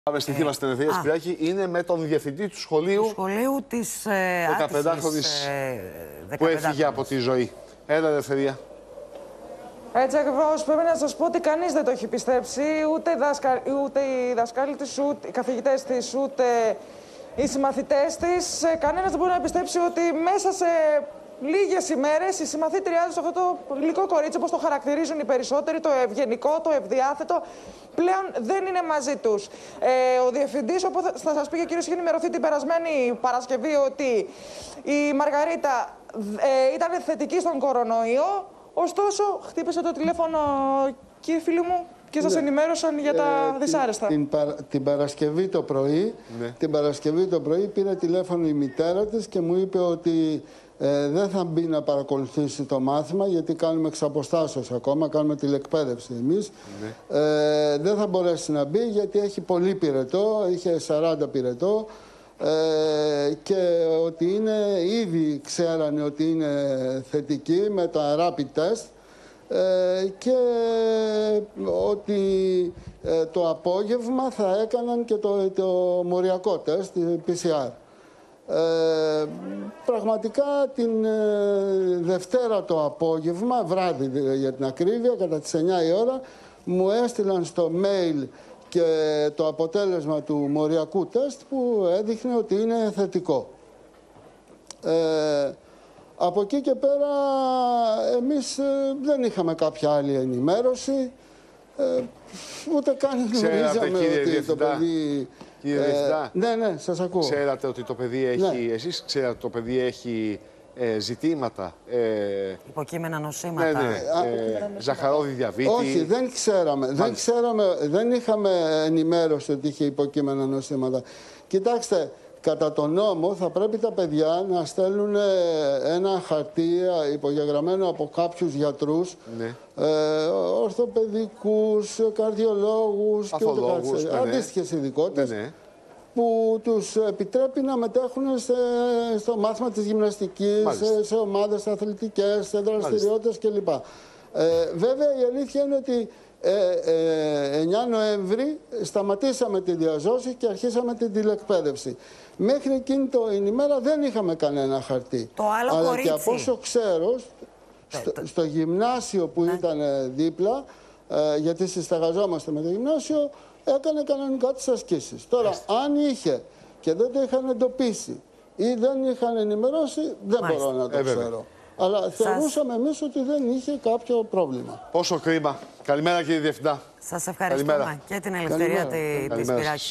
Πάμε στη Θήβα στην Ελευθερία Σπυράκη. Είναι με τον διευθυντή του σχολείου. Του σχολείου της 15χρονης που έφυγε από τη ζωή. Έλα, Ελευθερία. Έτσι ακριβώς. Πρέπει να σας πω ότι κανείς δεν το έχει πιστέψει. Ούτε οι δασκάλοι της, ούτε οι καθηγητές της, ούτε οι συμμαθητές της. Κανένας δεν μπορεί να πιστέψει ότι μέσα σε λίγες ημέρες η συμμαθήτριά της, αυτό το γλυκό κορίτσι, όπως το χαρακτηρίζουν οι περισσότεροι, το ευγενικό, το ευδιάθετο, πλέον δεν είναι μαζί τους. Ο διευθυντής, όπως θα σας πει και ο κύριος, είχε ενημερωθεί την περασμένη Παρασκευή ότι η Μαργαρίτα ήταν θετική στον κορονοϊό. Ωστόσο, χτύπησε το τηλέφωνο, κύριε φίλοι μου, και σας ενημέρωσαν για τα δυσάρεστα. Την Παρασκευή το πρωί, πήρε τηλέφωνο η μητέρα της και μου είπε ότι δεν θα μπει να παρακολουθήσει το μάθημα, γιατί κάνουμε εξ αποστάσεως ακόμα, κάνουμε τηλεκπαίδευση εμείς. Δεν θα μπορέσει να μπει γιατί έχει πολύ πυρετό, είχε 40 πυρετό, και ότι ήδη ξέρανε ότι είναι θετική με τα rapid test, και ότι το απόγευμα θα έκαναν και το μοριακό τεστ, PCR. Πραγματικά την Δευτέρα το απόγευμα, βράδυ για την ακρίβεια, κατά τις 9 η ώρα, μου έστειλαν στο mail και το αποτέλεσμα του μοριακού τεστ που έδειχνε ότι είναι θετικό. Από εκεί και πέρα εμείς δεν είχαμε κάποια άλλη ενημέρωση, ούτε καν γνωρίζαμε ότι το παιδί... Κύριε Διευθυντά, ναι, σας ακούω. Ξέρατε ότι το παιδί έχει, εσείς ξέρατε ότι το παιδί έχει ζητήματα. Υποκείμενα νοσήματα. Ζαχαρόδι διαβήτη. Όχι, δεν ξέραμε. Δεν είχαμε ενημέρωση ότι είχε υποκείμενα νοσήματα. Κοιτάξτε, κατά τον νόμο θα πρέπει τα παιδιά να στέλνουν ένα χαρτί υπογεγραμμένο από κάποιους γιατρούς, ορθοπαιδικούς, καρδιολόγους και αντίστοιχες ειδικότητες, που τους επιτρέπει να μετέχουν στο μάθημα της γυμναστικής, σε ομάδες αθλητικές, σε δραστηριότητες κλπ. Βέβαια η αλήθεια είναι ότι 9 Νοέμβρη σταματήσαμε τη διαζώση και αρχίσαμε την τηλεκπαίδευση. Μέχρι εκείνη την ημέρα δεν είχαμε κανένα χαρτί. Το άλλο αλλά κορίτσι. και από όσο ξέρω, στο γυμνάσιο που ήταν δίπλα, γιατί συσταγαζόμαστε με το γυμνάσιο, έκανε κανονικά τις ασκήσεις. Τώρα, αν είχε και δεν το είχαν εντοπίσει ή δεν είχαν ενημερώσει, δεν μπορώ να το ξέρω. Αλλά θεωρούσαμε εμείς ότι δεν είχε κάποιο πρόβλημα. Πόσο κρίμα. Καλημέρα, κύριε Διευθυντά. Σας ευχαριστούμε. Και την Ελευθερία της Σπυράκη.